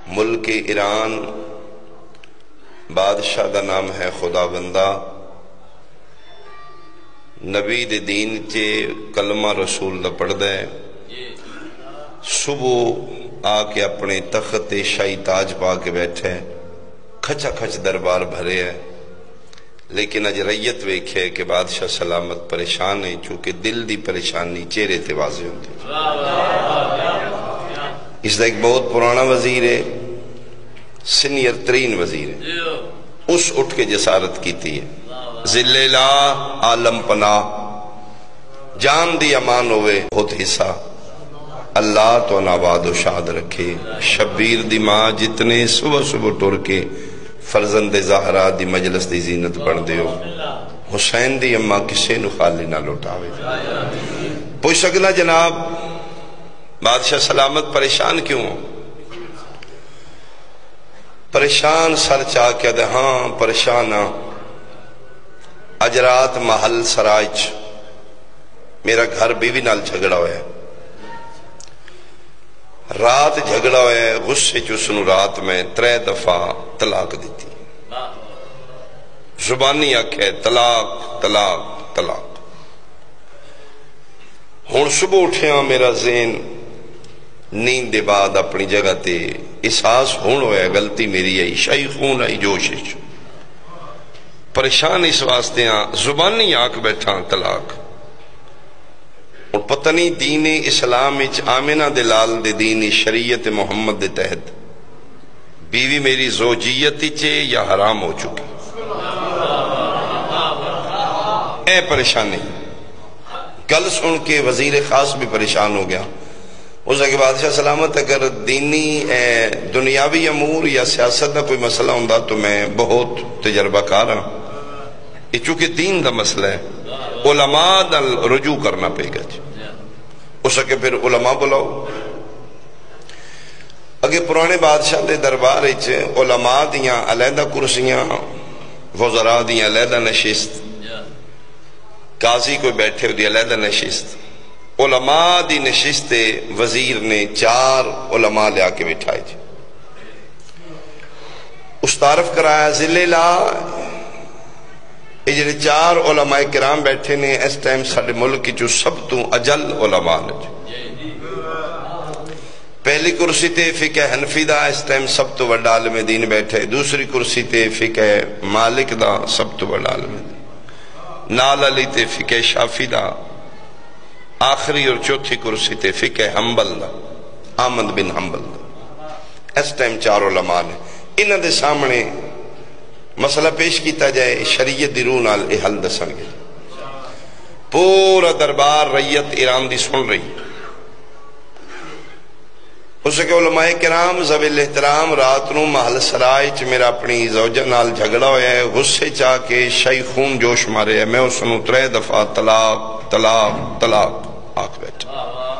ملک ایران بادشاہ دا نام ہے خدا بندہ، نبی دے دین چے کلمہ رسول دا پڑھدا ہے، صبح آ کے اپنے تخت شاہی تاج پا کے بیٹھے، کھچا کھچ دربار بھرے ہے، لیکن اج ریت ویکھے کہ بادشاہ سلامت پریشان ہے، چونکہ دل دی پریشانی چہرے تے واضح ہوتی ہے۔ اس دا ایک بہت پرانا وزیر ہے، سینئر ترین وزیر ہے، اس اٹھ کے جسارت کیتی ہے، ذل الہ عالم پناہ، جان دی امان ہوئے خود حصہ، اللہ تو ناباد و شاد رکھے، شبیر دی ماں جتنے صبح صبح ٹر کے فرزند زہرا دی مجلس دی زینت بن دیو، حسین دی اماں کسے نو خالی نہ لوٹاوے۔ پوچھ سکنا جناب بادشاہ سلامت پریشان کیوں ہو؟ پریشان سر چاہ کے دے ہاں پریشان ہاں، اج رات محل سراج میرا گھر بیوی نال جھگڑا ہویا ہے، رات جھگڑا ہویا ہے، غصے چسنو رات میں 3 دفعہ طلاق دیتی، زبانی آکھے طلاق طلاق طلاق۔ ہون صبح اٹھیا میرا ذہن نیند دے بعد اپنی جگہ تے احساس ہون ہویا غلطی میری ہے، شاہی خون آئی جوش ہے، پریشان اس واسطے ہاں، زبانی آکھ بیٹھا طلاق۔ اور پتہ نہیں دین اسلام اچ آمنہ دلال دے دین شریعت محمد دے تحت بیوی میری زوجیت چے یا حرام ہو چکی، اے پریشانی گل سن کے وزیر خاص بھی پریشان ہو گیا۔ اس کے بادشاہ سلامت اگر دینی دنیاوی امور یا سیاست کا کوئی مسئلہ ہوں تو میں بہت تجربہ کار ہوں، یہ چونکہ دین دا مسئلہ ہے، علماء دا رجوع کرنا پے گا جی، ہو سکے پھر علماء بلاؤ۔ اگے پرانے بادشاہ دے دربار علماء دیاں علیحدہ کرسیاں، وزراء دیاں علیحدہ نشست، قاضی کوئی بیٹھے دی علیحدہ نشست، علماء دی نشست وزیر نے 4 علماء لیا کے بٹھائے جی، اس تعارف کرایا ذل الہ یہ جڑے 4 علماء کرام بیٹھے نے اس ٹائم ساڑھے ملک جو سب تو اجل علماء نے جی۔ پہلی کرسی تے فقہ حنفی دا اس ٹائم سب تو بڑا عالم دین بیٹھے، دوسری کرسی تے فقہ مالک دا سب تو بڑا عالم دین، نال علی تے فقہ شافی دا، آخری اور چوتھی کرسی تے فقہ حنبل دا، احمد بن حنبل دا، اس ٹائم 4 علماء نے، انہاں دے سامنے مسئلہ پیش کیتا جائے، شریعت دی روح نال اے حل دسن گے، پورا دربار ریت ایران دی سن رہی، اس کے علماء کرام ذوی احترام رات نو محل سرائے چ میرا اپنی زوجہ نال جھگڑا ہویا ہے، غصے چاہ کے شاہی خون جوش مارے ہے، میں اس نو 3 دفعہ طلاق طلاق طلاق آکھ بیٹھا۔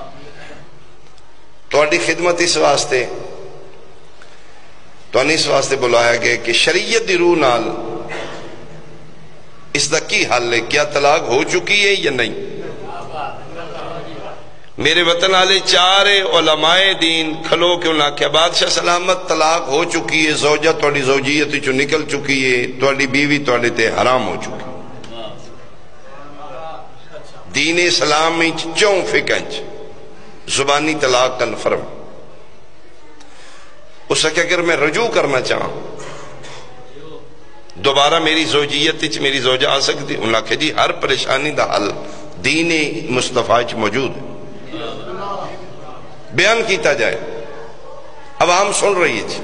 تہاڈی خدمت اس واسطے اس واسطے بلایا گیا کہ شریعت دی روح نال اس دا کی حل ہے، کیا طلاق ہو چکی ہے یا نہیں؟ میرے وطن والے 4 علماء دین کھلو کیوں نہ کیا بادشاہ سلامت طلاق ہو چکی ہے، زوجہ تہاڈی زوجیت چوں نکل چکی ہے، تہاڈی بیوی تہاڈے تے حرام ہو چکی، دین اسلام میں 4 فقہ زبانی طلاق کنفرم۔ اس سے کہ اگر میں رجوع کرنا چاہاں دوبارہ میری زوجیت میری زوجہ آ سکتی، انہوں نے کہا جی ہر پریشانی دا حل دین مصطفیٰ موجود ہے، بیان کیتا جائے، عوام سن رہی ہے جی۔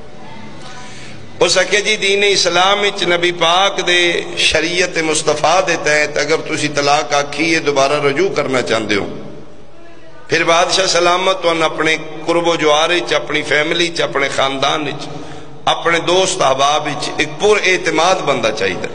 اس سے کہ جی دین اسلام نبی پاک دے شریعت مصطفیٰ دے تحت اگر تسی طلاق آکھی ہے دوبارہ رجوع کرنا چاہتے ہو، پھر بادشاہ سلامت ان اپنے قرب و جوار اپنی فیملی اپنے خاندان اپنے دوست احباب ایک پر اعتماد بندہ چاہیے،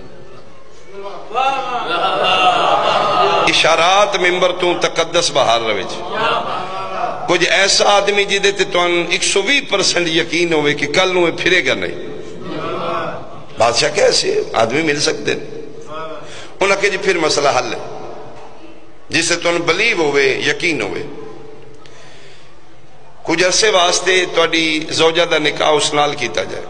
اشارات ممبر تو تقدس بہار روے کچھ ایسا آدمی جیدے تے تو 120% یقین ہوئے کہ کل نوے پھرے گا نہیں، بادشاہ کیسے آدمی مل سکتے انہوں نے کہا جی پھر مسئلہ حل ہے، جسے تو بلیو ہوئے یقین ہوئے، کچھ عرصے واسطے تہاڈی زوجہ دا نکاح اس نال کیتا جائے،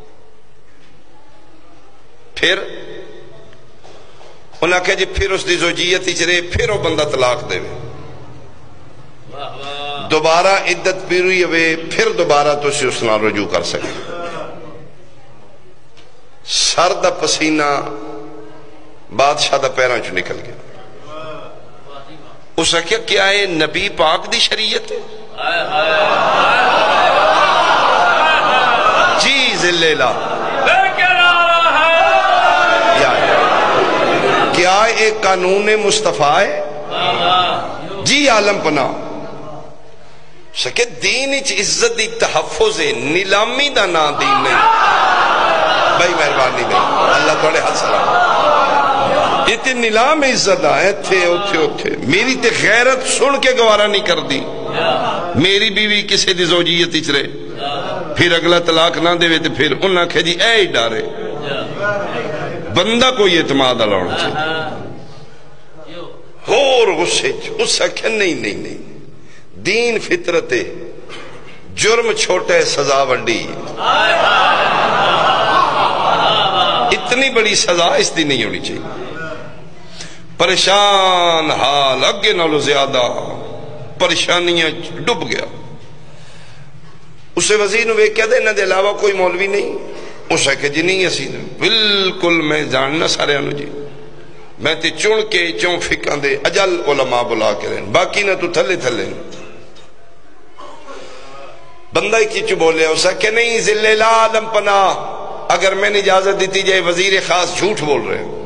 پھر انہاں کہ جی پھر اس دی زوجیت وچ رہے، پھر وہ بندہ طلاق دے، دوبارہ عدت پوری ہوئے، پھر دوبارہ تسی اس نال رجوع کر سکے۔ سر دا پسینہ بادشاہ دا پیراں چ نکل گیا، اس نے کیا ہے نبی پاک دی شریعت ہے؟ جی ذلیلہ کیا ایک قانون مصطفیٰ ہے؟ جی عالم پناہ سکے دین اچ عزت دی تحفظ ہے، نیلامی دا نا دین نہیں بھائی، مہربانی نہیں، اللہ توڑے حد سلام۔ یہ تے نیلام عزت آئے تھے اوتھے اوتھے، میری تے غیرت سن کے گوارا نہیں کر دی، میری بیوی کسی دی زوجیت اچ رہے، پھر اگلا طلاق نہ دے تے پھر انہاں کہ جی اے ہی ڈارے، بندہ کوئی اعتماد اللہ ہونا چاہیے۔ اور غصے اس سے کہ نہیں، دین فطرت ہے، جرم چھوٹا ہے، سزا وڈی، اتنی بڑی سزا اس دی نہیں ہونی چاہیے۔ پریشان حال، اگے نالو زیادہ پریشانیاں ڈب گیا۔ اسے وزیر نے کہہ دے انہاں دے علاوہ کوئی مولوی نہیں؟ اس نے کہا جی نہیں اسی بالکل میں جاننا سارے انہوں جی، میں تے چون کے چون فقہ دے اجل علماء بلا کے رہن، باقی نہ تو تھلے تھلے۔ بندہ کی چو بولے، اس نے کہا نہیں ذلیلہ عالم پناہ، اگر میں نے اجازت دیتی جائے وزیر خاص جھوٹ بول رہے ہیں۔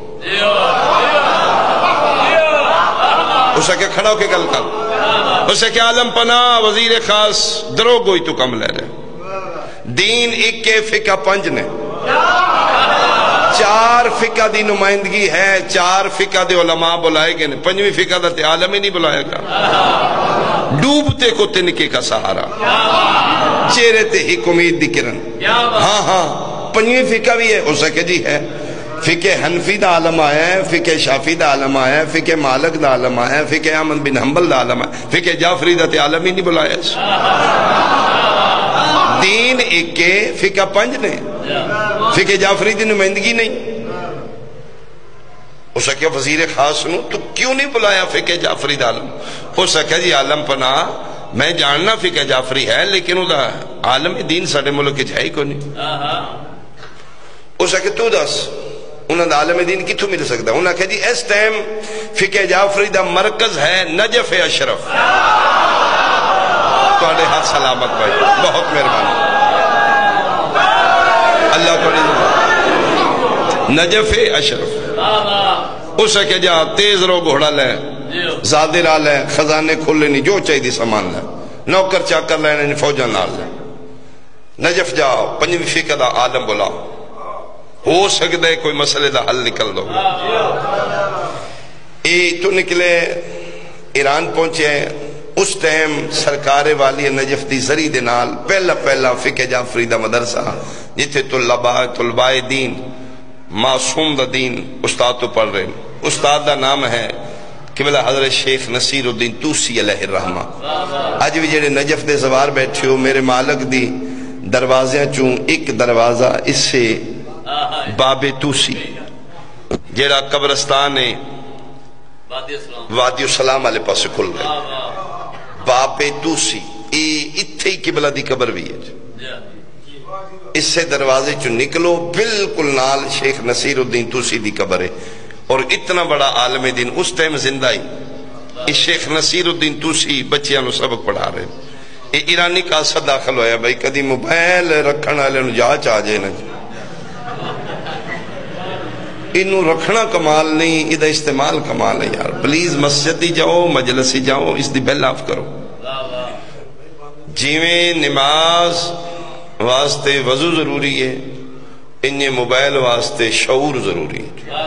اس نے کہا کھڑا ہو کے گل کر، اس نے کہا عالم پناہ وزیر خاص درو گوئی تو کم لے رہے، دین ایک کے فقہ پنج نے، 4 فقہ دی نمائندگی ہے، 4 فقہ دے علماء بلائے گئے، 5ویں فقہ دا تے عالم ہی نہیں بلائے گا۔ ڈوبتے کو تنکے کا سہارا، چہرے تے ہی امید دی کرن۔ ہاں 5ویں فقہ بھی ہے، ہو سکے جی ہے، فقہ حنفی دا عالم آیا ہے، فقہ شافی دا عالم آیا ہے، فقہ مالک دا عالم آیا ہے، فقہ احمد بن حنبل دا عالم آیا ہے، فقہ جعفری دا تے عالم ہی نہیں بلایا۔ دین ایک کے فقہ 5 نے، فقہ جعفری دی نمائندگی نہیں۔ اس نے کہا وزیر خاص نو تو کیوں نہیں بلایا فقہ جعفری دا عالم؟ اس نے کہا جی عالم پناہ میں جاننا فقہ جعفری ہے، لیکن وہ عالم دین ساڑھے ملک ہے ہی کو نہیں۔ اس نے کہا تو دس انہوں دا عالم دین کتھوں مل سکتا؟ انہوں نے کہا جی اس ٹائم فقہ جعفری دا مرکز ہے نجف اشرف۔ توڑے ہاتھ سلامت بھائی، بہت مہربانی، اللہ توڑے نجف اشرف۔ اس نے کہا جا تیز رو گھوڑا لے، زادرہ لے، خزانے کھلے نہیں، جو چاہی دی سامان لے، نوکر چاکر لے، فوجہ نال لے، نجف جاؤ، 5ویں فقہ دا عالم بلا، ہو سکتا ہے کوئی مسئلے دا حل نکل دو۔ تو نکلے ایران پہنچے، اس ٹائم سرکار والی نجف دی زری دے نال پہلا فقہ جعفری دا مدرسہ جتھے طلباء دین معصوم دا دین استاد تو پڑھ رہے، استاد دا نام ہے قبلہ حضرت شیخ نصیر الدین توسی علیہ الرحمہ۔ آج بھی جڑے نجف دے زوار بیٹھے ہو، میرے مالک دی دروازیاں چوں ایک دروازہ اس سے باب توسی جڑا قبرستان ہے وادی السلام والے پاس کھل گئے، باب توسی اتھے ہی قبلہ دی قبر بھی ہے۔ اس سے دروازے چو نکلو، بالکل نال شیخ نصیر الدین توسی دی قبر ہے، اور اتنا بڑا عالم دین اس ٹائم زندہ ہی اس شیخ نصیر الدین توسی بچیاں نو سبق پڑھا رہے۔ یہ ایرانی کا اثر داخل ہویا بھائی، کدی موبائل رکھن والے نو جاچ آ جائے نا، انہوں رکھنا کمال نہیں، ادھا استعمال کمال ہے یار۔ پلیز مسجد ہی جاؤ، مجلس ہی جاؤ، اس دی بیل آف کرو۔ جیویں نماز واسطے وضو ضروری ہے، انہیں موبائل واسطے شعور ضروری ہے۔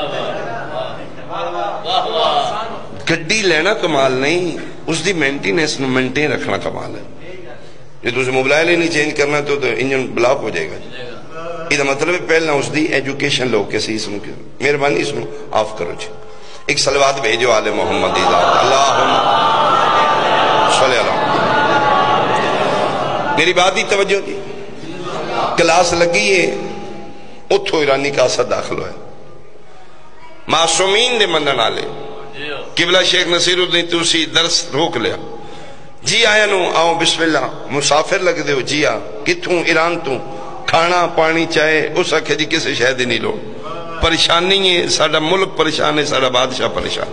گڈی لینا کمال نہیں، اس دی مینٹیننس مینٹین رکھنا کمال ہے۔ یہ تو اسے موبائل ہی نہیں چینج کرنا تو انجن بلاک ہو جائے گا۔ یہ مطلب ہے پہلنا اس دی ایجوکیشن لوگ کسی اس میں مہربانی اس میں آف کرو جی۔ ایک صلوات بھیجو آل محمد ذات، اللہم صلی اللہ میری بات ہی توجہ دی، کلاس لگی ہے، اتھو ایرانی کاسد داخل ہوئے، معصومین دے منن والے، قبلہ شیخ نصیر الدین توسی درس روک لیا، جی آیا نو آؤ بسم اللہ، مسافر لگ دے ہو، جی آ کتھوں ایران تو، کھانا پانی چاہے، اس آکھے جی کسے شہد نہیں لو، پریشانی ہے، ساڑا ملک پریشان ہے، ساڑا بادشاہ پریشان،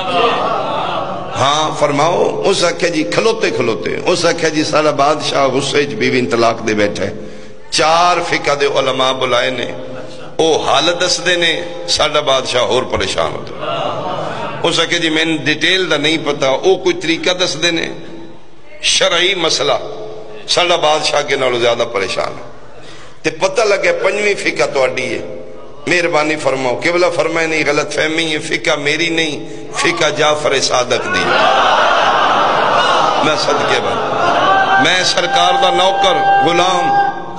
ہاں فرماؤ، اس آکھے جی کھلوتے کھلوتے، اس آکھے جی ساڑا بادشاہ غصے چ بیوی انطلاق دے بیٹھے، 4 فقہ دے علماء بلائے نے، او حالت دس دے نے، ساڑا بادشاہ اور پریشان ہوتا، اس آکھے جی میں ڈیٹیل دا نہیں پتا، او کوئی طریقہ دس دے نے، شرعی مسئلہ، ساڑا بادشاہ کے نالو زیادہ پریشان ہے، تے پتہ لگے 5ویں فقہ تو اڈی ہے، مہربانی فرماؤ، قبلہ فرمائے نہیں، غلط فہمی ہے، فقہ میری نہیں، فقہ جعفر صادق دی، میں صدقے بات، میں سرکار دا نوکر غلام،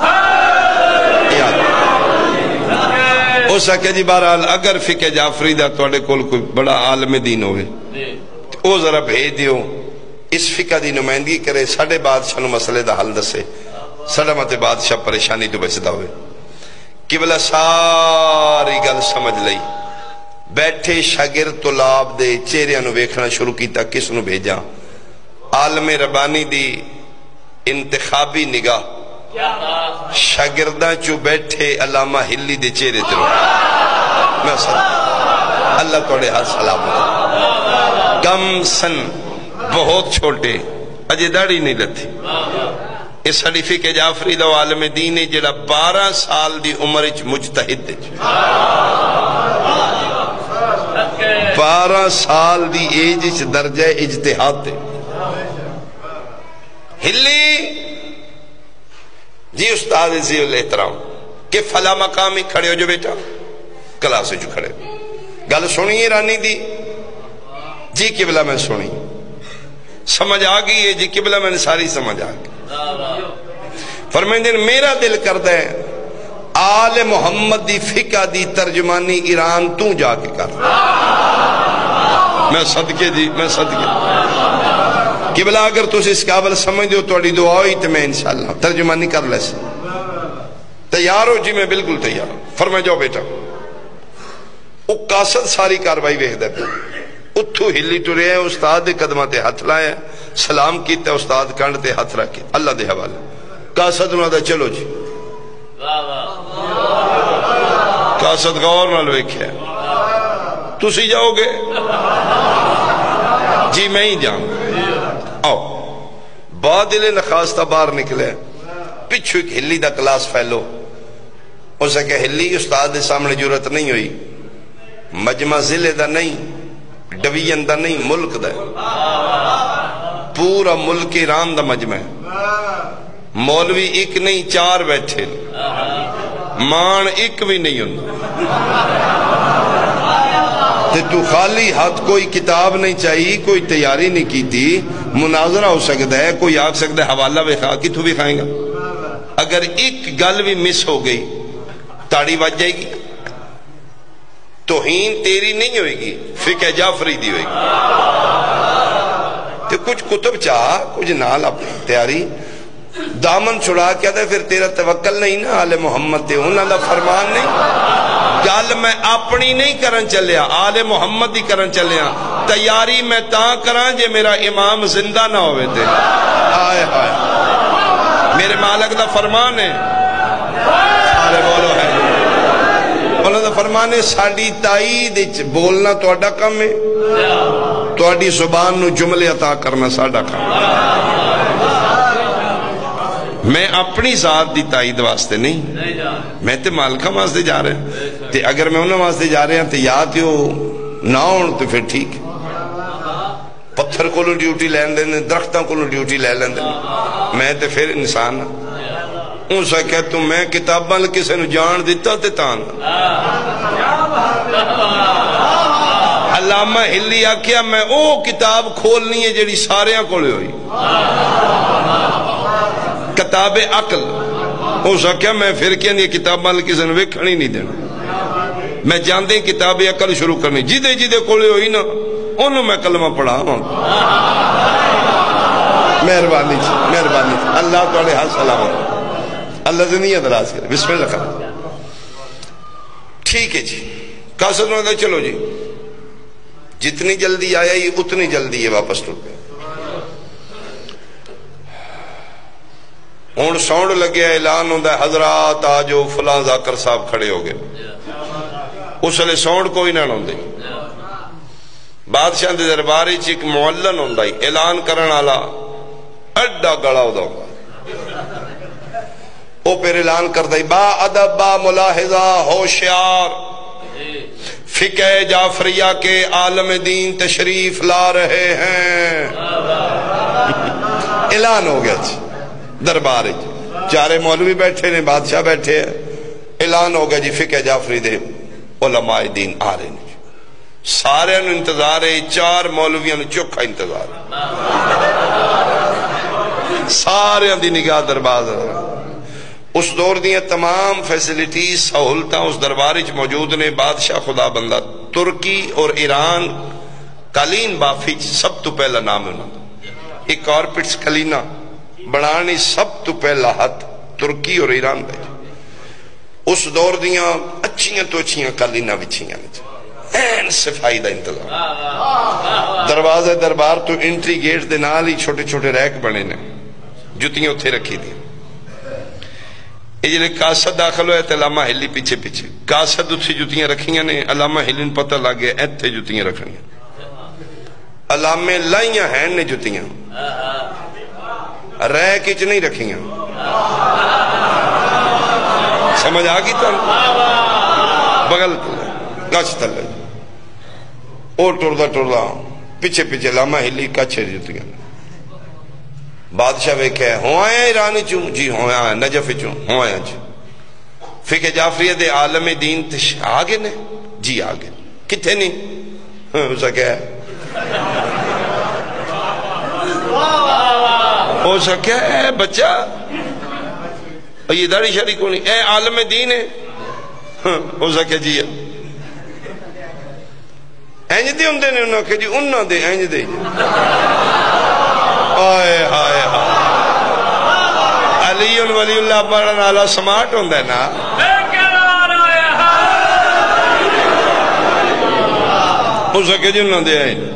یاد ہو سکے جی بہرحال اگر فقہ جعفری دا توڑے کول کوئی بڑا عالم دین ہوئے او ذرا بھیج دیو، اس فقہ دی نمائندگی کرے، ساڑھے بادشاہ نو مسئلے دا حل دسے، ساڑھا مت بادشاہ پریشانی تو بچتا ہوئے، قبلہ ساری گل سمجھ لئی، بیٹھے شاگرد طلاب دے چہرے نو ویکھنا شروع کیتا، کس نو بھیجا، عالم ربانی دی انتخابی نگاہ، شاگرداں چو بیٹھے علامہ ہلی دے چہرے ترو، میں صدق اللہ توڑے ہاتھ سلامت، کم سن بہت چھوٹے، اجے داڑھی نہیں لتھی، اس حدیثی کے جعفری دا عالم دین جڑا 12 سال دی عمر وچ مجتہد دے، 12 سال دی ایج وچ درجہ اجتہاد دے، ہلی جی استاد عزیز الاحترام کہ فلا مقامی کھڑے ہو جو بیٹا، کلاس جو کھڑے، گل سنیے رانی دی، جی قبلہ میں سنی، سمجھ آگئی ہے، جی قبلہ میں نے ساری سمجھ آگئی، فرمائیں دن میرا دل کردہ ہے آل محمد دی فقہ دی ترجمانی ایران تو جا کے کر، میں صدقے جی، میں صدقے قبلہ اگر تو اس قابل سمجھ دو توڑی دعا ہوئی تو میں انشاءاللہ ترجمانی کر لے سے تیار ہو، جی میں بالکل تیار ہوں، فرمائے جاؤ بیٹا، او قاصد ساری کاروائی ویکھ دے، اتھو ہلی ٹرے ہیں، استاد دے قدمہ تے ہاتھ لائے، سلام کیتے، استاد کانڈ تے ہاتھ رکھے، اللہ دے حوالے، قاصد انہوں دا چلو جی، قاصد غور نہ ویکھے، تسی جاؤ گے، جی میں ہی جاؤں، آؤ بادل نخواستہ باہر نکلے، پچھو ایک ہلی دا کلاس پھیلو، اسے کہ ہلی استاد دے سامنے جرت نہیں ہوئی، مجمع ضلع دا نہیں، ڈویژن دا نہیں، ملک دا، پورا ملک ایران دا مجمع ہے، مولوی ایک نہیں 4 بیٹھے، مان ایک بھی نہیں ہوں، تو خالی ہاتھ، کوئی کتاب نہیں چاہیے، کوئی تیاری نہیں کی تھی، مناظرہ ہو سکتا ہے، کوئی آگ سکتا ہے حوالہ بکھا کی تو بھی کھائیں گا، اگر ایک گل بھی مس ہو گئی تاڑی بچ جائے گی، توہین تیری نہیں ہوئے گی، فقہ جعفری دی ہوئے گی، تو کچھ کتب چاہ، کچھ نال اپنی تیاری، دامن چھڑا کیا تھا، پھر تیرا توکل نہیں نا آل محمد تے، انہاں دا فرمان نہیں، گل میں اپنی نہیں کرن چلیا، آل محمد دی کرن چلیا، تیاری میں تاں کران جے میرا امام زندہ نہ ہوئے تھے، آئے آئے میرے مالک دا فرمان ہے، سارے بولو ہے، انہوں دا فرمان ہے، ساڑی تائید بولنا تو اڈا کم ہے، تو اڈی زبان نو جملے عطا کرنا ساڑا کم ہے، میں اپنی ذات دی تائید واسطے نہیں، میں تے مالکہ واسطے جا رہے ہیں، تے اگر میں انہوں واسطے جا رہے ہیں تے یا تے ہو نہ ہون تو پھر ٹھیک، پتھر کو ڈیوٹی لین دیں، درختوں کو ڈیوٹی لے لیں، میں تے پھر انسان ان سے کہتا ہوں میں کتاباں کسے نو جان دیتا تے تان، علامہ ہلی آکھیا میں او کتاب کھولنی ہے جڑی ساریاں کھولے ہوئی، کتاب عقل، ہو سکیا میں پھر کیا نہیں کتاب مال کسی نے ویکھنی نہیں دینا، میں جاندے کتاب عقل شروع کرنی، جیدے جیدے کولے ہوئی نا انہوں میں کلمہ پڑھا ہوں، مہربانی مہربانی اللہ تھوڑے حال سلامت اللہ زندگی دراز کرے بسم اللہ کرے ٹھیک ہے جی قاصد نے چلو جی جتنی جلدی آیا ہی اتنی جلدی یہ واپس ٹر گیا ہوں ساؤنڈ لگیا اعلان ہوتا ہے حضرات آجو فلاں ذاکر صاحب کھڑے ہو گئے اس لئے ساؤنڈ کوئی نہ ہوندے بادشاہ دے دربار وچ ایک معلن ہوندا ہے اعلان کرن والا اڈا گڑا ہوتا وہ پھر اعلان کرتا ہے با ادب با ملاحظہ ہوشیار فقہ جعفریہ کے عالم دین تشریف لا رہے ہیں اعلان ہو گیا جی دربار چارے مولوی بیٹھے نے بادشاہ بیٹھے ہیں اعلان ہو گیا جی فقہ جعفری دے علماء دین آ رہے ہیں سارے انتظار ہے چار مولویاں چوکھا انتظار سارے دی نگاہ دربار اس دور دیاں تمام فیسلٹیز سہولتاں اس دربار موجود نے بادشاہ خدا بندہ ترکی اور ایران قالین بافی سب تو پہلا نام ہے ایک کارپٹس کلینا بنانی سب تو پہلا ہاتھ ترکی اور ایران بھیجے اس دور دیاں اچھیاں تو اچھیاں قالینہ بچھیاں این صفائی دا انتظام دروازہ دربار تو انٹری گیٹ دے نال ہی چھوٹے چھوٹے ریک بنے نے جتیاں اتھے رکھی دی یہ جلے قاصد داخل ہوئے تھے علامہ ہلی پیچھے پیچھے قاصد اتھی جتیاں رکھیاں نے علامہ ہلین پتہ لگے ایتھے جتیاں رکھنیاں علامہ لائیاں ہیں نے جتیاں ریک اچ نہیں رکھیاں سمجھ آگی تو بغل گچ تلے اور ٹردا پیچھے پیچھے لاما ہلی کچھ جتیاں بادشاہ ویکھے ہوں آیا ایرانی چوں جی ہوں آیا نجف چوں ہوں آیا جی فقہ جعفریہ دے عالم دین آگے نے جی آگے کتھے نہیں اسا کیا ہے اسا کیا ہے بچہ یہ داڑھی شاڑی کو نہیں اے عالم دین ہے اسا کیا جی ہے اینج دے ہوندے نے انہوں کہ جی انہوں دے اینج دے آئے ہائے ہائے علی ولی اللہ بڑا نالا سمارٹ ہوندے نا اسا کہ جی انہوں دے اینج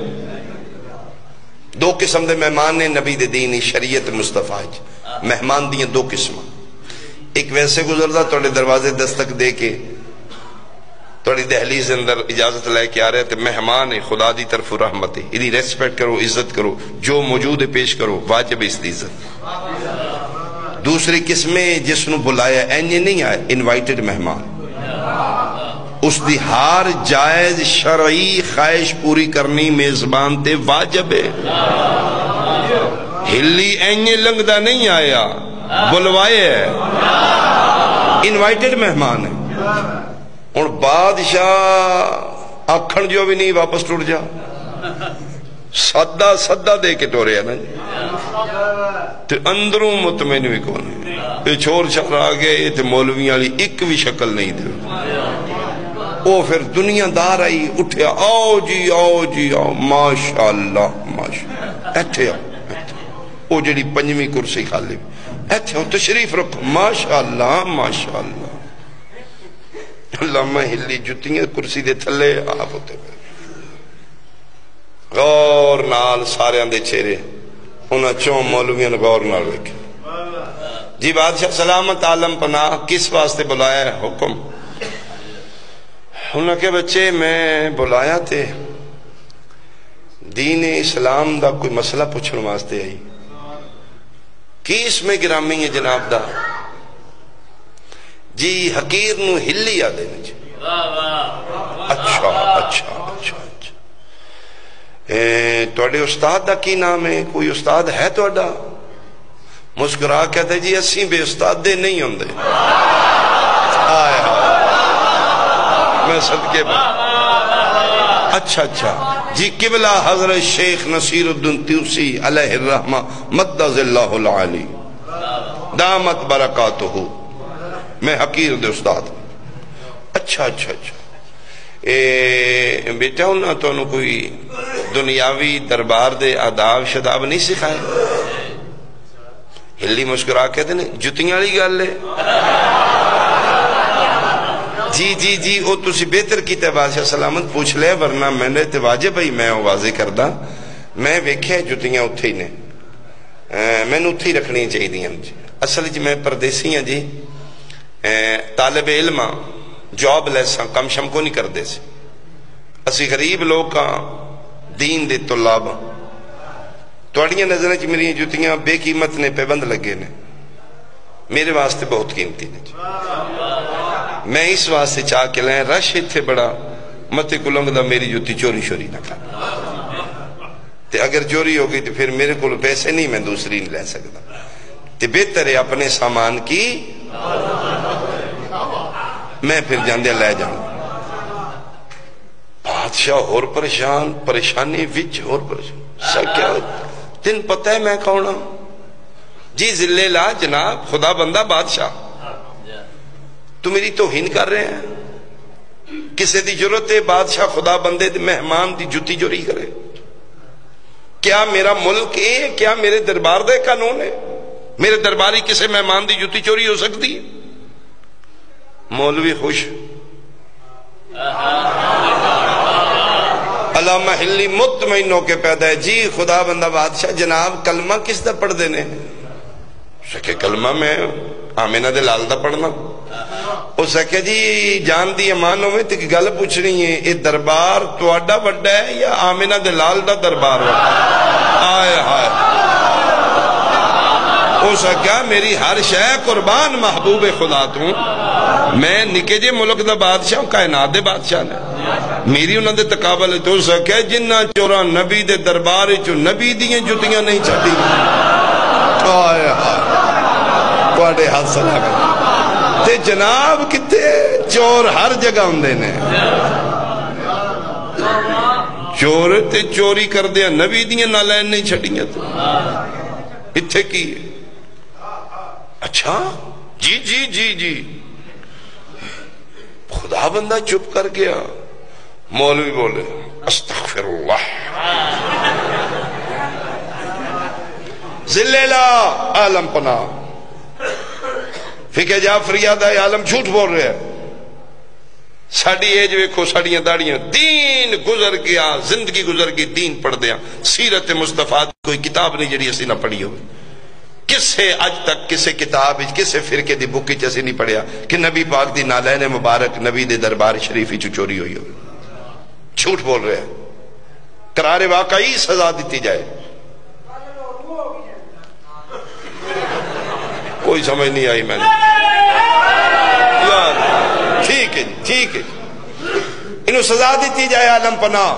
دو قسم دے مہمان نے نبی دے دینی شریعت مصطفیٰ مہمان دیئے دو قسم ایک ویسے گزردہ توڑے دروازے دستک دے کے توڑی دہلیز اندر اجازت لے کے آ رہے تھے مہمان خدا دی طرف رحمت ہے ادھی ریسپیکٹ کرو عزت کرو جو موجود پیش کرو واجب اس دی عزت دوسری قسمیں جس نو بلایا اینجے نہیں آئے انوائٹڈ مہمان اس دی ہار جائز شرعی خواہش پوری کرنی میزبان تے واجب ہے ہلی اینجے لنگدہ نہیں آیا بلوائے ہے انوائٹڈ مہمان ہے اور بادشاہ آکھن جو بھی نہیں واپس ٹوٹ جا صدہ دے کے ٹورے ہے نا تے اندروں مطمئن بھی کون ہے یہ چھوڑ چھار آگئے تے مولویاں لی ایک بھی شکل نہیں دے وہ پھر دنیا دار آئی اٹھیا آؤ جی آؤ ماشاءاللہ ماشاءاللہ ایتھے آؤ وہ جڑی پنجویں کرسی خالی ایتھے آؤ تشریف رکھو ماشاءاللہ علامہ ہلی جتیاں کرسی دے تھلے آپ ہوتے پہ غور نال سارے اندے چہرے انہاں چون مولویاں غور نال ویکھے جی بادشاہ سلامت عالم پناہ کس واسطے بلایا ہے حکم انہاں کے بچے میں بلایا تھے دین اسلام دا کوئی مسئلہ پوچھنے واسطے آئی کی اس میں گرامی ہے جناب دا جی حقیر نو ہلی آدھے جی اچھا توڑے استاد دا کی نام ہے کوئی استاد ہے توڑا مسکرا کہتے جی اسیں بے استاد دے نہیں ہوندے میں صدقے با اچھا جی قبلہ حضرت شیخ نصیر الدین توسی علیہ الرحمہ مدد اللہ العالی دامت برکاتہو میں حقیر دے استاد اچھا بیٹا انہاں تو انہوں کوئی دنیاوی دربار دے آداب شداب نہیں سکھائے ہلی مسکرا کے دے جتیاں والی گل ہے جی جی جی وہ تسی بہتر کیتا ہے بادشاہ سلامت پوچھ لے ورنہ میں نے تے واجب بھائی میں واضح کردہ میں ویکھیا جتیاں اتھے ہی نے میں نے اتھے ہی رکھنی چاہیے دیا جی اصل جی میں پردیسی ہاں جی طالب علم جاب لیساں کم شم کو نہیں کردے سے اسی غریب لوگ کا دین دے طلاب توڑیاں نظریں چی میری جتیاں بے قیمت نے پیبند لگے نے میرے واسطے بہت قیمتی نے جی میں اس واسطے چاہ کے لیں رش تھے بڑا مت کلنگ دا میری جتی چوری شوری نہ کر تے اگر چوری ہو گئی تو پھر میرے کو پیسے نہیں میں دوسری نہیں لے سکتا تے بہتر ہے اپنے سامان کی میں پھر جاندے لے جاؤں بادشاہ اور پریشان پریشانی وچ اور پریشان سا کیا تین پتہ ہے میں کون ہوں جی ذلے لا جناب خدا بندہ بادشاہ تو میری توہین کر رہے ہیں کسے دی ضرورت ہے بادشاہ خدا بندے دی مہمان دی جتی چوری کرے کیا میرا ملک ہے کیا میرے دربار دے قانون ہے میرے درباری کسے مہمان دی جتی چوری ہو سکتی ہے مولوی خوش علامہ ہلی مطمئن ہو کے پیدا ہے جی خدا بندہ بادشاہ جناب کلمہ کس دا پڑھ دینے سکے کلمہ میں آمینہ دے لال دا پڑھنا وہ سکے جی جان دی امانوں میں تک گل پوچھ رہی ہے یہ دربار توڑا بڑا ہے یا آمینہ دے لال دا دربار آئے آئے وہ سکا میری ہر شے قربان محبوب خدا توں میں نکے جے ملک دا بادشاہ ہوں کائنات دے بادشاہ نے میری انہوں دے تقابل تو سکے جنہ چورا نبی دے دربار چو نبی دیئے جتیاں نہیں چھٹی آئے آئے کوڑے ہاتھ سلا کر تے جناب کتے چور ہر جگہ ہوں دینے چور تے چوری کر دیا نبی دیئے نالین نہیں چھٹیاں تو اتھے کی اچھا جی جی جی جی خدا بندہ چپ کر گیا مولوی بولے استغفر اللہ ذلیلہ عالم پناہ فقہ جعفری آدھائی عالم جھوٹ بول رہے ہیں ساڑھی ایج ویکھو ساڑھیاں داڑیاں دین گزر گیا زندگی گزر گئی دین پڑھ دیا سیرت مصطفیٰ کوئی کتاب نہیں جڑی اسی نہ پڑھی ہوئی کسے آج تک کسے کتاب کسے فرقے دی بکی چیسے نہیں پڑھیا کہ نبی پاک دی نالین مبارک نبی دے دربار شریفی چو چوری ہوئی ہوئی جھوٹ بول رہے ہیں قرار واقعی سزا دیتی جائے کوئی سمجھ نہیں آئی میں نے یار ٹھیک ہے ٹھیک ہے انہوں سزا دیتی جائے عالم پناہ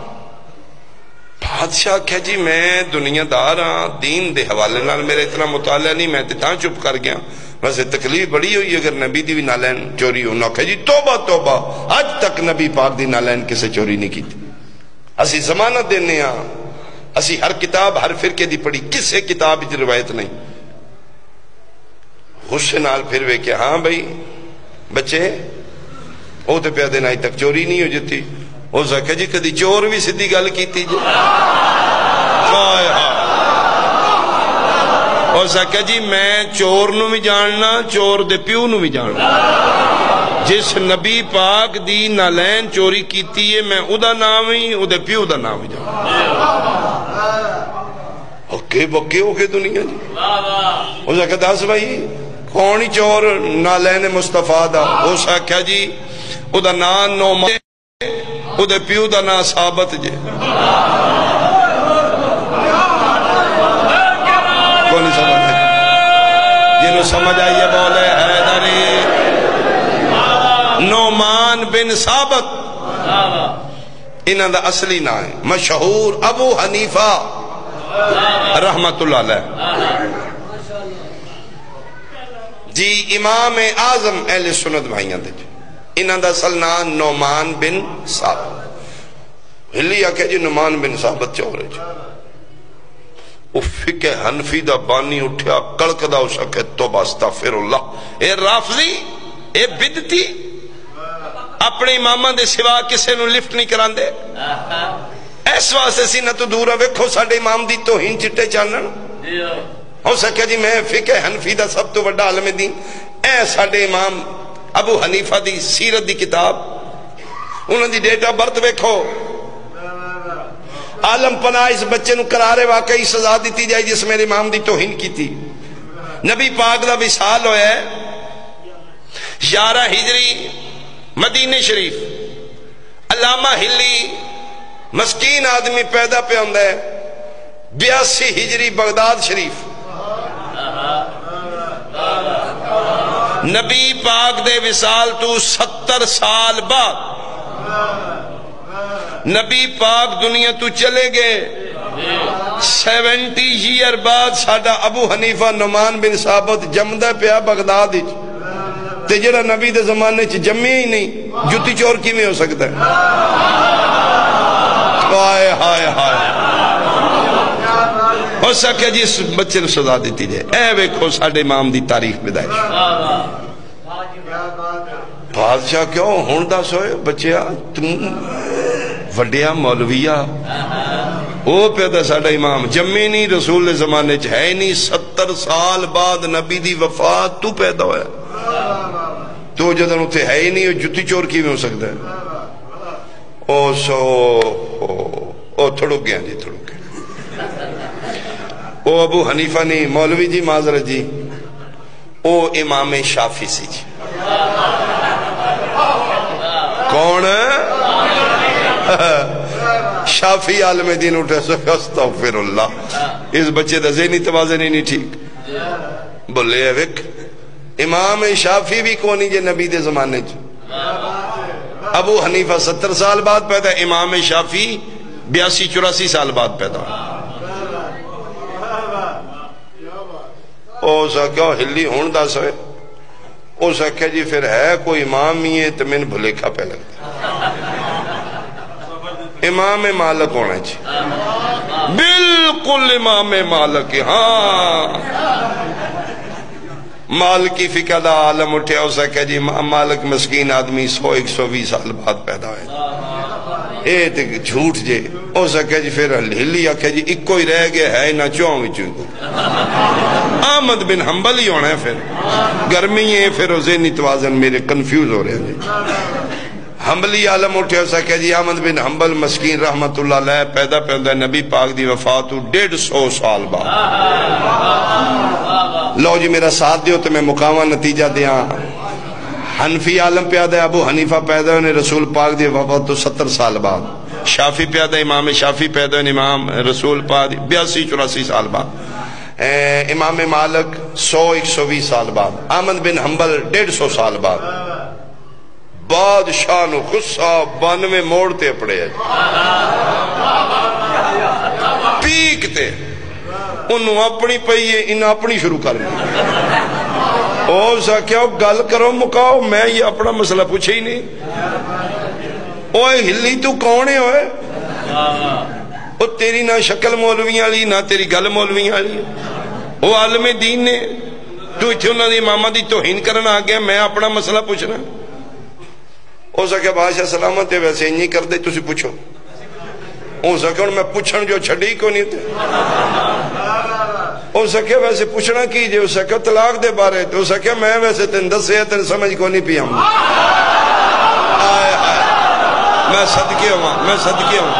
بادشاہ کہا جی میں دنیا دار ہاں دین دے حوالے نال میرے اتنا مطالعہ نہیں میں تاں چپ کر گیا ویسے تکلیف بڑی ہوئی اگر نبی دی بھی نالین چوری ہو نہ کہا جی توبہ توبہ آج تک نبی پاک دی نالین کسے چوری نہیں کی تھی اسی ضمانت دینے ہاں اسی ہر کتاب ہر فرقے دی پڑھی کسے کتاب دی روایت نہیں غصے نال پھر وے کہ ہاں بھائی بچے او تے پیا دن آئی تک چوری نہیں ہو جاتی ہو سکے جی کدی چور بھی سدھی گل کیتی جی ہو سکے جی میں چور نو بھی جاننا چور دے پیو نو بھی جاننا جس نبی پاک دی نالین چوری کیتی ہے میں او دا نام ہی او دے پیو دا نام ہی جاننا اوکے بکے ہو کے دنیا جی ہو سکے دس بھائی کونی چور نالین مصطفیٰ دا ہو سکے جی او دا نام نومان او دے پیو دا نا ثابت جے کونی سمجھ آئی جنہوں سمجھ آئیے بولے حیدری نومان بن ثابت انہاں دا اصلی نا ہے مشہور ابو حنیفہ رحمت اللہ علیہ جی امام اعظم اہل سنت بھائیاں دے انہاں دا اصل نام نعمان بن ثابت ہلی آکے جی نعمان بن ثابت چور ہے جی وہ فقہ حنفی دا بانی اٹھیا کڑکدا اس اکے توبہ استغفر اللہ اے رافضی اے بدتی اپنے امامہ دے سوا کسے نو لفٹ نہیں کران دے اس واسطے سی نہ تو دورا ویکھو ساڑے امام دی توہین چٹے چانن ہو سکیا جی میں فقہ حنفی دا سب تو بڑا عالم دین، اے ساڈے امام ابو حنیفہ دی سیرت دی کتاب، انہوں دی ڈیٹ آف برتھ ویکھو، عالم پناہ اس بچے نو قرار واقعی سزا دیتی جائے جس میرے امام دی توہین کی تھی۔ نبی پاک دا وصال ہویا ہے 11 ہجری مدینہ شریف، علامہ ہلی مسکین آدمی پیدا پہ ہوندا ہے 82 ہجری بغداد شریف۔ نبی پاک دے وصال تو 70 سال بعد نبی پاک دنیا تو چلے گئے، 70 ایئر بعد ساڈا ابو حنیفہ نعمان بن ثابت جمدا پیا بغداد وچ، تے جڑا نبی دے زمانے چ جمے ہی نہیں، جتی چور کیویں ہو سکتا ہے؟ ہائے ہائے ہائے، ہو سکے جی اس بچے نو سزا دیتی جائے۔ اے ویکھو ساڈے امام دی تاریخ پیدائش۔ بادشاہ کیوں ہن دس ہوئے بچیا تم وڈیا مولویا، او پیدا ساڈا امام جمے نہیں، رسول زمانے چ ہے نہیں، 70 سال بعد نبی دی وفات تو پیدا ہویا، تو جدن اتنے ہے ہی نہیں، جتی چور کیویں ہو سکتا ہے؟ او تھڑک گیا جی، تھڑک گیا۔ او ابو حنیفہ نہیں، مولوی جی معذرت جی، او امام شافعی سی جی۔ کون؟ شافعی عالم دین اٹھے سکتا، استغفر اللہ، اس بچے دا ذہنی توازن ہی نہیں ٹھیک۔ بولے ہے وک امام شافعی بھی کونی جے نبی دے زمانے چ، ابو حنیفہ 70 سال بعد پیدا، امام شافعی 82-84 سال بعد پیدا۔ او سکیا ہلی ہون دا سوئے، او سکیا جی پھر ہے کوئی امام ہی ہے تو میں نے بھلیکھا پہ لگتا، امام مالک ہونا چاہیے، بالکل امام مالک، ہاں مالکی فقہ دا عالم اٹھے، ہو سکے جی مالک مسکین آدمی 100-120 سال بعد پیدا ہوئے، اے تے جھوٹ جے، ہو سکے جی پھر ہلی آکھے جی ایک ہی رہ گیا ہے نہ چوں وچوں کو، احمد بن حنبل ہی ہونا ہے، پھر گرمی ہے، پھر ذہنی توازن میرے کنفیوز ہو رہے ہیں۔ حنبلی عالم اٹھے، ہو سکے جی احمد بن حنبل مسکین رحمت اللہ علیہ پیدا پیدا نبی پاک دی وفات 150 سال بعد۔ لو جی میرا ساتھ دیو تو میں مقامہ نتیجہ دیاں۔ حنفی عالم پیدا ہے ابو حنیفہ پیدا ہونے رسول پاک دی وفات تو 70 سال بعد، شافعی پیدا امام شافعی پیدا ہونے امام رسول پاک 82-84 سال بعد، امام مالک 100-120 سال بعد، احمد بن حنبل 150 سال بعد۔ بادشاہ نو غصہ 92 موڑتے پڑے ہیں، پیکتے انہوں اپنی پئیے انہوں اپنی شروع کر لی، او ساکیا گل کرو مکاؤ، میں یہ اپنا مسئلہ پوچھے ہی نہیں، اوہ ہلی تو کونے ہوئے، او تیری نہ شکل مولویاں لی نہ تیری گل مولویاں لی، او عالم دین نے تو اتھے انہوں نے امامہ دی توہین کرنا آگیا، میں اپنا مسئلہ پوچھنا۔ او ساکیا بادشاہ سلامت ہے، ویسے نہیں کر دے تسی پوچھو، او ساکیا میں پوچھن جو چھڑی کو نہیں تھے، او ساکیا ویسے پوچھنا کیجئے، او ساکیا طلاق دے بارے، تو ساکیا میں ویسے تن دسے تن سمجھ کو نہیں پیا ہوں، آئے آئے میں صدقے ہوں، میں صدقے ہوں۔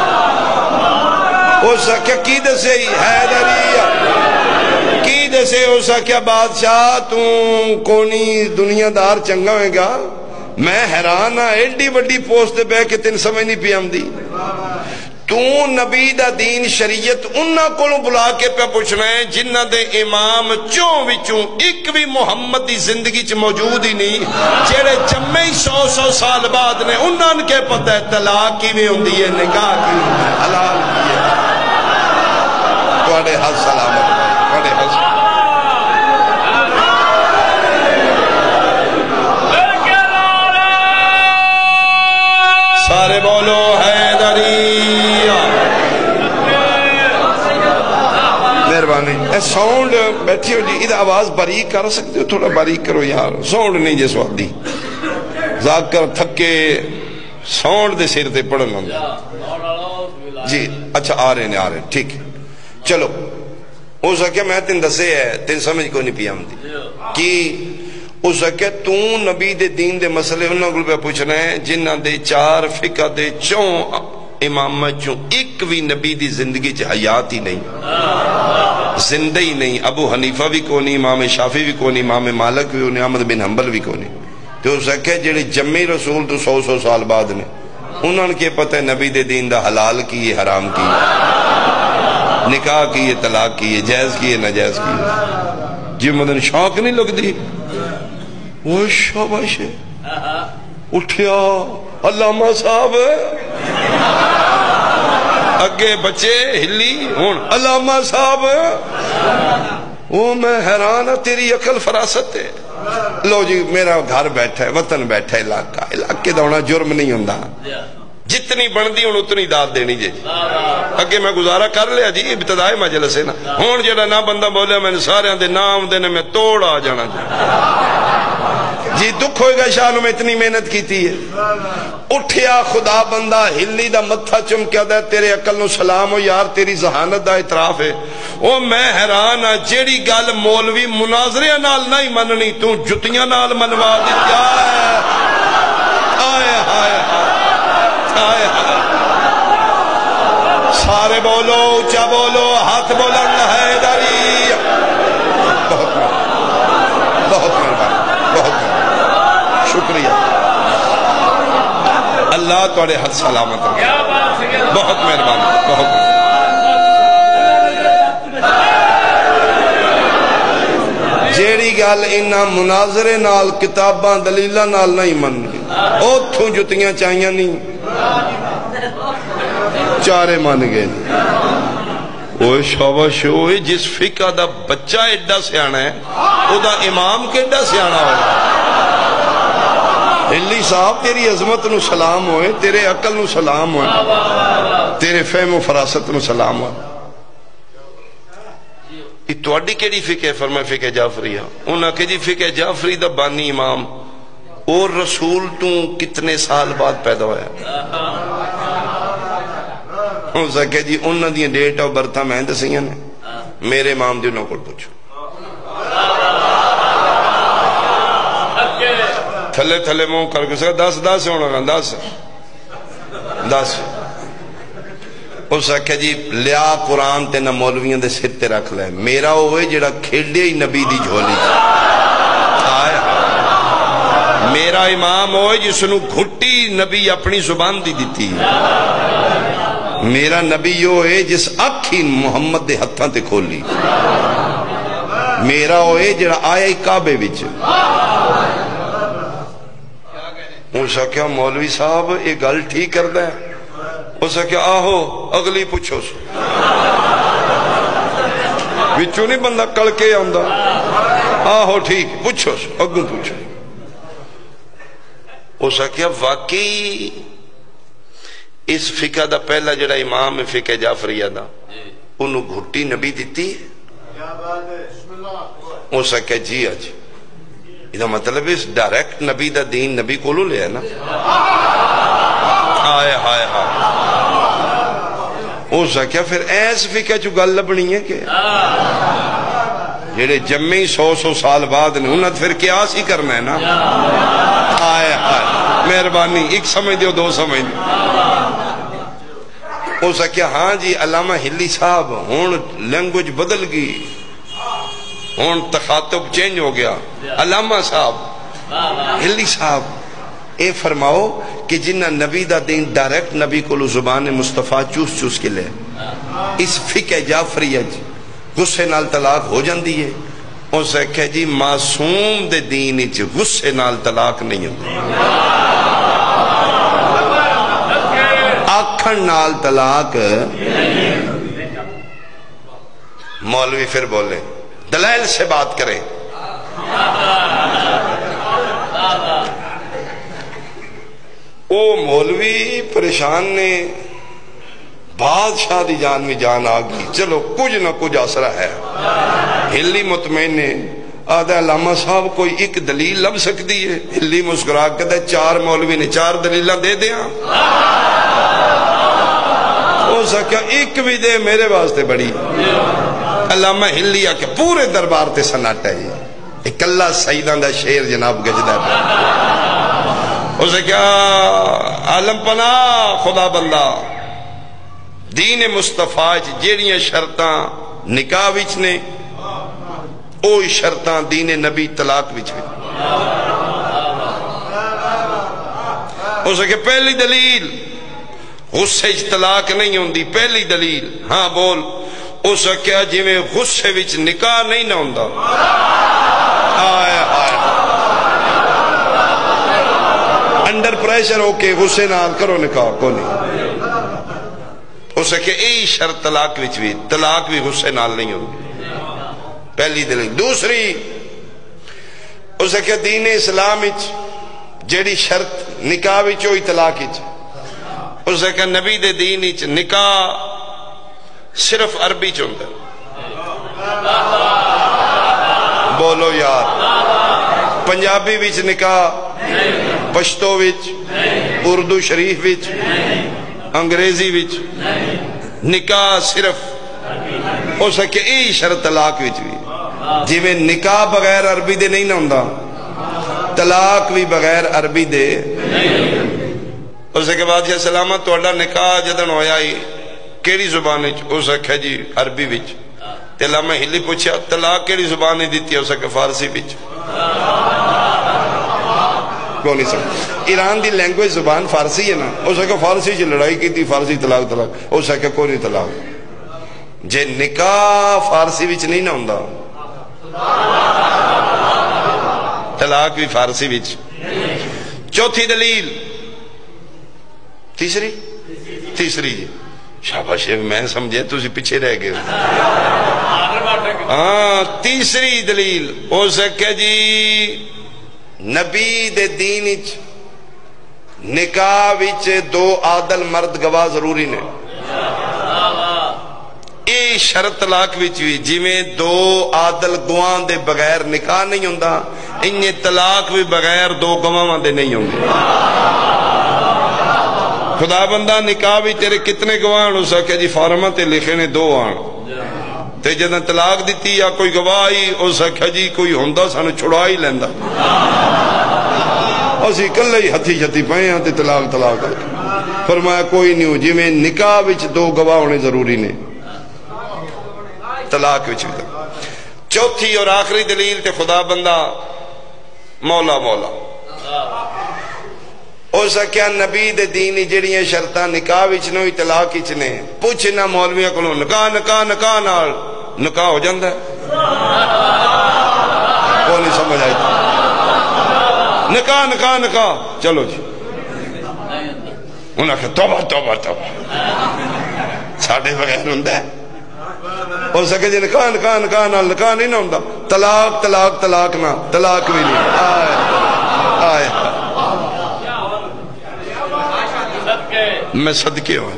او ساکیا کی دسے ہی حیدریہ کی دسے، او ساکیا بادشاہ تو کونی دنیا دار چنگا ہوئے گا، میں حیران ہاں ایڈی بڑی پوسٹ بے کہ تین سمجھ نہیں پی آمدی، تو نبی دا دین شریعت انہاں کو بلا کے پہ پوچھنا ہے جنہ دے امام چوں وچوں ایک بھی محمد دی زندگی چ موجود ہی نہیں، جیڑے جمعے 100 سال بعد نے، انہاں کے پتہ ہے طلاق کی میں ہوندی ہے، نکاح کی ہوندی ہے، حلال کی ہے۔ توڑے حد سلامت توڑے حد سلامت۔ سارے بولو حیدریہ، مہربانی۔ اے ساؤنڈ بیٹھی ہو جی، ادھر آواز باریک کر سکتے ہو، تھوڑا باریک کرو یار، ساؤنڈ نہیں جیسے وقت دی ذاکر تھکے ساؤنڈ دے سیر تے پڑھن لوں جی۔ اچھا آ رہے ہیں ٹھیک ہے، چلو اس آخیا میں تین دسے ہے تین سمجھ کو نہیں پی آمدی کی اس آخیا تو نبی دے دین دے مسئلے انہوں کو پہ پوچھنا ہے جنہ دے 4 فقہ دے 4 امامت چوں ایک بھی نبی دی زندگی چ حیات ہی نہیں زندہ ہی نہیں ابو حنیفہ بھی کونی امام شافعی بھی کونی امام مالک بھی کونی احمد بن حنبل بھی کونی تو اس آخیا جڑے جمعی رسول تو 100 سال بعد نے انہوں نے کیا پتہ ہے نبی دے دین دا حلال کی ہے حرام کی ہے نکاح کی ہے طلاق کی ہے جائز کی ہے ناجائز کی ہے جی مدن شوق نہیں لگ دی وہ شاباش اٹھیا علامہ صاحب اگے بچے ہلی ہون علامہ صاحب وہ میں حیران تیری عقل فراست ہے لو جی میرا گھر بیٹھا ہے وطن بیٹھا ہے علاقے دا ہونا جرم نہیں ہوندا جتنی بندی ہوں اتنی داد دینی جی اگے میں گزارا کر لیا جی ابتدائی مجلس ہے نا ہون جڑا نہ بندہ بولیا میں نے سارے دے نام دینے میں توڑ آ جانا جی دکھ ہوئے گا شاہ میں اتنی محنت کی تھی ہے اٹھیا خدا بندہ ہلی دا متھا چمکیا دا تیرے عقل نو سلام ہو یار تیری ذہانت دا اعتراف ہے او میں حیران ہاں جیڑی گل مولوی مناظرے نال نہیں مننی تو جتیاں نال منوا دی کیا ہے آئے ہائے ہائے سارے بولو اونچا بولو ہاتھ بلند ہے داری بہت مہربانی بہت مہربانی شکریہ اللہ توڑے حد سلامت رکھے بہت مہربانی بہت جیڑی گل انہاں مناظرے نال کتاباں دلیلاں نال نہیں مننی اوتھوں جتیاں چاہیاں نہیں چارے من گئے اوہ شاباش اوہ جس فقہ دا بچہ ایڈا سیانا ہے او دا امام کیڈا سیانا ہوئے ہلی صاحب تیری عظمت نو سلام ہوئے تیرے عقل نو سلام ہوئے تیرے فہم و فراست نو سلام ہوئے یہ توڑی کیڑی فقہ ہے فرمائے فقہ جعفری ہے انہاں کہ جی فقہ جعفری دا بانی امام اور رسول تو کتنے سال بعد پیدا ہویا ہو سکے جی انہاں دیاں ڈیٹ آف برتھا میں دسیاں نے میرے امام دی انہوں کو پوچھو تھلے تھلے موں کر کے سکتا 10 ہونا گا 10 اس آکھا جی لیا قرآن تے نہ مولویاں دے سر تے رکھ لے میرا ہوئے جڑا کھیڑے ہی نبی دی جھولی میرا امام ہوئے جس نو گھٹی نبی اپنی زبان دی دیتی میرا نبی ہوئے جس اکھی محمد دے ہتھاں تے کھولی میرا ہوئے جڑا آئے کعبے وچ اسا کیا مولوی صاحب یہ گل ٹھیک کر دیں اسا کیا آہو اگلی پوچھو سو بچو نہیں بندہ کل کے آندہ آہو ٹھیک پوچھو سو اگوں پوچھو اسا کیا واقعی اس فقہ دا پہلا جڑا امام فقہ جعفریہ دا انہوں گھٹی نبی دیتی اسا کیا جی آج یہ مطلب اس ڈائریکٹ نبی دا دین نبی کولو لے ہے نا آئے ہائے ہائے اس کیا پھر ایس فقہ چو گل لبنی ہے کہ جیڑے جمعی 100 سال بعد نے انہوں نے پھر قیاس ہی کرنا ہے نا آئے ہائے مہربانی ایک سمجھ دیو 2 سمجھ دیو اس کیا ہاں جی علامہ ہلی صاحب ہون لینگویج بدل گئی ہون تخاطب چینج ہو گیا علامہ صاحب ہلی صاحب اے فرماؤ کہ جنہ نبی دا دین ڈائریکٹ نبی کو زبان مصطفیٰ چوس چوس کے لے اس فقہ جعفریہ غصے نال طلاق ہو جاندی ہے ان سے کہے جی معصوم دے دین اچ غصے نال طلاق نہیں ہوتی آکھن نال طلاق مولوی پھر بولے دلائل سے بات کریں او مولوی پریشان نے بادشاہ دی جان میں جان آگئی چلو کچھ نہ کچھ آسرہ ہے ہلی مطمئن نے آدھا علامہ صاحب کوئی ایک دلیل لب سکتی ہے ہلی مسکرا کہتا ہے 4 مولوی نے 4 دلیلہ دے دیا ہو سکیا ایک بھی دے میرے واسطے بڑی علامہ ہلی آ کے پورے دربار تے سناٹا ہے اکلا سیدان دا شیر جناب گجدہ ہے اسے کیا عالم پناہ خدا بندہ دین مصطفیٰ جیڑیاں شرطاں نکاح وچ نے اوہی شرطاں دین نبی طلاق وچ نے اسے کہ پہلی دلیل غصے طلاق نہیں ہوندی پہلی دلیل ہاں بول اسے کیا جی میں غصے وچ نکاح نہیں نہ ہوندا آئے آئے انڈر پریشر ہو کے غصے نال کرو نکاح کو نہیں اسے کہ ای شرط طلاق وچ بھی طلاق بھی غصے نال نہیں ہوندی پہلی دلیل دوسری اسے کہ دین اسلام وچ جیڑی شرط نکاح وچ ہوئی طلاق وچ اسے کہ نبی دے دین وچ نکاح صرف عربی چ ہوندا بولو یار پنجابی وچ نکاح پشتو وچ اردو شریف وچ انگریزی وچ نکاح صرف ہو سکے ای شرط طلاق وچ بھی جی میں نکاح بغیر عربی دے نہیں نہ ہوندا طلاق بھی بغیر عربی دے اسے کے بعد یہ سلامت توڑا نکاح جدن ہویا ہی کیڑی زبان وچ اسے کہ جی عربی وچ تے علامہ ہلی پوچھا طلاق کیڑی زبان دیتی ہے اسے کہ فارسی وچ کو نہیں سمجھ ایران دی لینگویج زبان فارسی ہے نا اسے کہ فارسی چ لڑائی کی تھی فارسی طلاق طلاق اسے کہ کوئی نہیں طلاق جے نکاح فارسی وچ نہیں نہ ہوندا طلاق بھی فارسی وچ چوتھی دلیل تیسری جی شاباش میں سمجھے تسی پیچھے رہ گئے ہاں تیسری دلیل ہو سکے جی نبی دے دین وچ نکاح وچ دو عادل مرد گواہ ضروری نے اے شرط طلاق وچ بھی جی میں دو عادل گواہ دے بغیر نکاح نہیں ہوندا انہیں طلاق بھی بغیر دو گواہ دے نہیں ہوں گے خدا بندہ نکاح بھی تیرے کتنے گواہ ہو سکے جی فارمہ تے لکھے نے دو آن تے جدن طلاق دیتی یا کوئی گواہی ہو سکے جی کوئی ہوندہ سانو چھڑا ہی لیندہ اسی کل ہی ہتھی چھتی پہے ہیں تے طلاق فرمایا کوئی نہیں ہو جی میں نکاح وچ دو گواہ ہونے ضروری نے طلاق وچ بھی چوتھی اور آخری دلیل تے خدا بندہ مولا او سکیا نبی دے دینی جڑیاں شرطاں نکاح وچ نوئی طلاق وچ نے پوچھنا مولویاں کولوں نکاح نال نکاح ہو جاندا ہے کوئی نہیں سمجھ آئی نکاح چلو جی انہاں کہ توبہ ساڈے بغیر ہوندا ہے ہو سکے جی نکاح نال نکاح نہیں نہ ہوندا طلاق نہ طلاق بھی نہیں آئے میں صدقے ہوں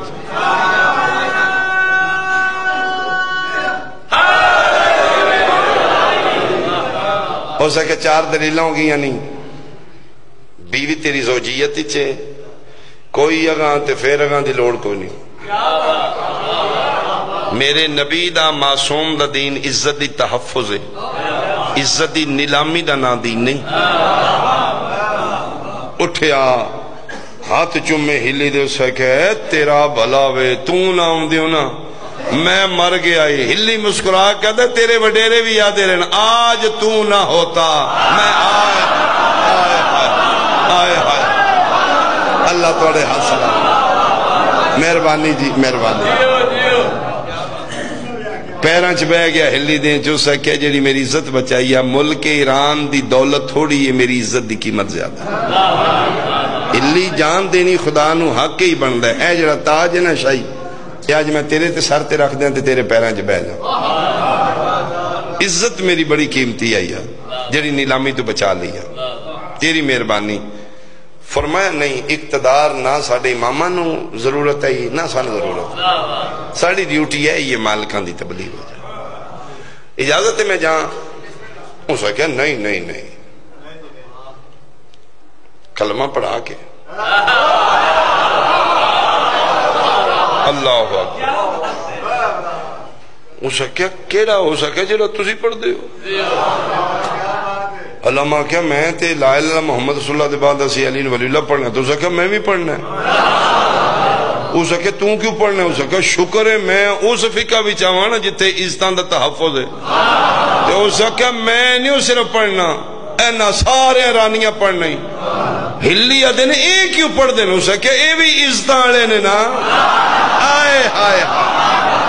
ہو سکے 4 دلیلیں ہوں گی یعنی بیوی تیری زوجیت چھے کوئی اگاں تے پھر اگاں دی لوڑ کوئی نہیں میرے نبی دا معصوم دا دین عزت دی تحفظ ہے عزت دی نیلامی دا نا دین نہیں اٹھیا ہاتھ چومے ہلی دے اسے کہ تیرا بھلا وے تو نہ ہوں دیو نا میں مر گیا ہلی مسکرا کہتے تیرے وڈیرے بھی یادے رہنا آج تو نہ ہوتا میں آئے اللہ توڑے حاصلہ مہربانی جی مہربانی پیرانچ بہ گیا ہلی دیں جو سکیا جڑی میری عزت بچائی ہے ملک ایران دی دولت تھوڑی ہے میری عزت دی قیمت زیادہ ہلی جان دینی خدا نو حق ہی بندہ ہے اے جڑا تاج ہے نا شاہی کہ آج میں تیرے تے سر تے رکھ دیں تے تیرے پیرانچ بہ جاؤں عزت میری بڑی قیمتی آئی ہے جڑی نیلامی تو بچا لی ہے تیری مہربانی فرمایا نہیں اقتدار نہ ساڑھے امامہ نو ضرورت ہے نہ ساڑھے ضرورت ساڑھی ڈیوٹی ہے یہ مالکان دی تبلیغ ہو جائے اجازت ہے میں جہاں اس وقت کہا نہیں کلمہ پڑھا کے اللہ اکبر اس کیا کیڑا ہو سکے جڑا تسی پڑھ دے ہو؟ علماء کیا میں تے لا الہ الا محمد رسول اللہ دے بعد اسی علی ولی اللہ پڑھنا ہے، تو اس کیا میں بھی پڑھنا ہے؟ اس کیا تو کیوں پڑھنا ہے؟ اس کیا شکر ہے میں اس فقہ بھی چاہواں نا جتے عزتاں دا تحفظ ہے، تو اس کیا میں نہیں صرف پڑھنا اینا سارے رانیاں پڑھنا ہی ہلی آدھے نے ایک کیوں پڑھ دینا؟ اس کیا اے بھی عزتاں والے نے نا، آئے ہائے ہائے